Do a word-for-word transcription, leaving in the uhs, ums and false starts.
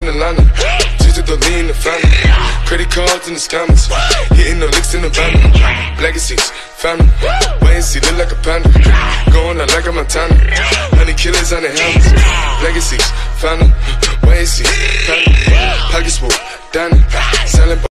in Atlanta. Just the lean, the family. Credit cards in the scammers. Hitting the licks in the van. Legacies, family. Wait and see, look like a panda. Going out like a Montana. Honey killers on the helmets. Legacies, family. Wait and see, family. Pockets full, Danny. Selling.